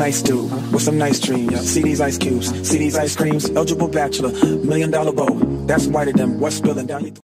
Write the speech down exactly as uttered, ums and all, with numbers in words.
nice dude with some nice dreams. See these ice cubes, see these ice creams. Eligible bachelor, million dollar bow. That's whiter than what's spilling down your